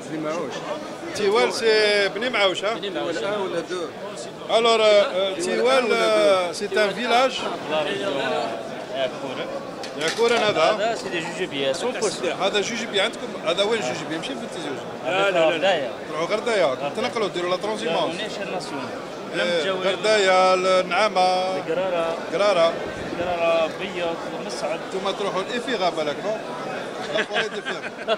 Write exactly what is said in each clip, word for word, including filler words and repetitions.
بني معوش. تيوال سي بني معوش ها. بني معوش ولا دو. الور تيوال سي ان فيلاج. ياكورن هذا. هذا سيدي جوجبيه سون بوست. هذا جوجبيه عندكم، هذا وين جوجبيه؟ ماشي في تيزوج. لا لا لا. تروحوا غردايه تنقلوا ديروا لا ترونزيمونس. ناسيونال. غردايه النعامه. قراره. قراره. قراره بيض مسعد. انتم تروحوا الافيغا بالك نو؟ لا فوري دي فيغ.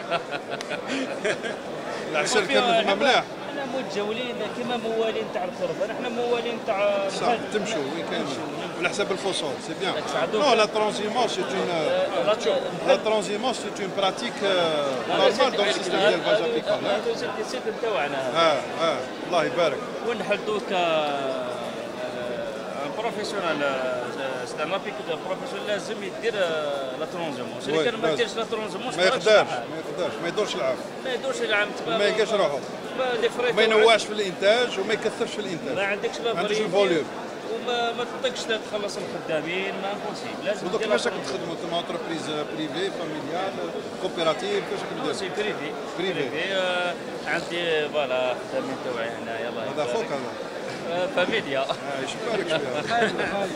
العسل كامل تما مليح. احنا متجولين كما موالين تاع الخرفه، نحن موالين تاع صح تمشوا وين كاين على حساب الفصول سي بيان. نو لا ترونزيمونس سي اون لا ترونزيمونس سي اون براتيك نورمال دون السيستم ديال الباج ابيكال. هذا السيت نتاعنا اه اه الله يبارك. ونحل دوكا بروفيسيونال زعما بيك بروفيسيونال لازم يدير لا ترونزيمونس، اللي كان ما يديرش لا ترونزيمونس ما يقدرش ما يقدرش ما يدورش العام ما يدورش العام ما يلقاش روحو ما ينوعش في الانتاج وما يكثرش في الانتاج ما عندكش لا ما عندكش الفوليوم وما ما تطيقش تخلص الخدامين ما امبوسيبل لازم. ودوك كيفاش راكم تخدموا انتم اونتربريز بريفي فاميليال كوبيراتيف كيفاش راكم ديروا؟ سي بريفي بريفي آه عندي فوالا خدامين تاوعي هنا يلاه هذا خوك هذا فاميليا يشبارك شويه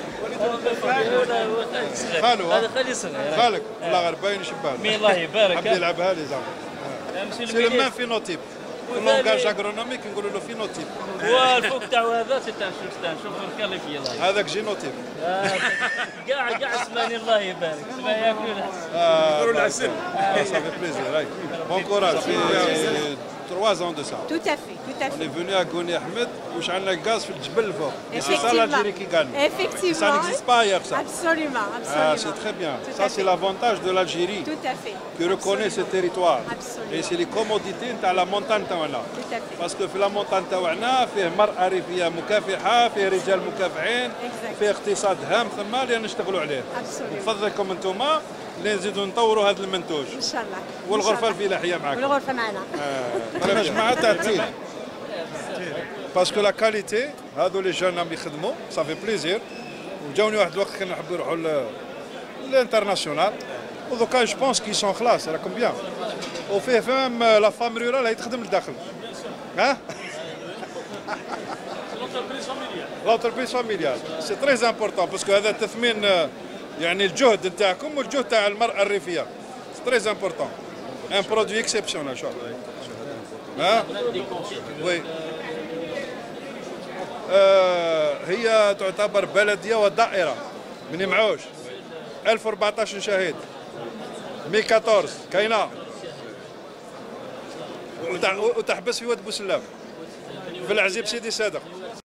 خالو هذا خالي صغير خالك والله غير باين يشبه مي الله يبارك حب يلعبها لي زعما سي لو ميم فينوتيب في اللونغاج اغرونوميك نقولوا له فينوتيب والفوق تاعو هذا سي تاع شوف الكاليفي الله هذاك جينوتيب كاع كاع اسماني الله يبارك اسمها ياكلوا العسل ياكلوا العسل صافي بليزير هاي بون كوراج trois ans de ça. Tout à fait, tout à fait. On est venu à Goni Ahmed où j'ai un gaz sur le Djbel Fort. Et c'est ça l'Algérie qui gagne. Effectivement. Ça n'existe pas ailleurs ça. Absolument, absolument. Ah, c'est très bien. Tout ça c'est l'avantage de l'Algérie. Tout à fait. Qui reconnaît ce territoire. Absolument. Et c'est les commodités de la montagne تاعنا. Tout à fait. Parce que في la montagne تاعنا فيه مرأة ريفية مكافحة، فيه رجال مكافحين، فيه اقتصاد هام ثم اللي نشتغلوا عليه. Absolument. بفضلكم انتم اللي نزيدوا نطوروا هذا المنتوج. ان شاء الله. والغرفة الفلاحية معكم. والغرفة معنا. يا جماعة تاع التيل. باسكو لا كاليتي هادو لي جون راهم يخدموا صافي بليزير وجاوني واحد الوقت كانوا نحبوا يروحوا للانترناسيونال ودوكا جو بونس كي سون خلاص راكم بيان وفيه فهم لا فام رورال هي تخدم لداخل ها لونتربريز فاميليال سي تري امبورطون باسكو هذا تثمين يعني الجهد نتاعكم والجهد تاع المرأة الريفية سي تري امبورطون ان برودوي اكسبسيونيل شو ها وي آه هي تعتبر بلديه ودائره من معوش ألف وأربعطاش شهيد ألف وأربعطاش كاينه وتحبس في واد بوسلام في العزيب سيدي صادق.